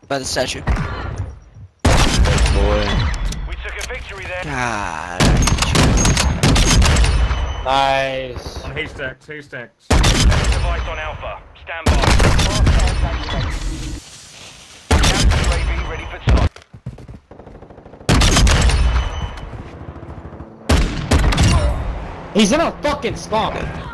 By the statue. Boy. We took a victory there. God. Nice. On haystacks, haystacks. Device on Alpha. Stand by. Counter UAV ready for top. He's in a fucking spawn.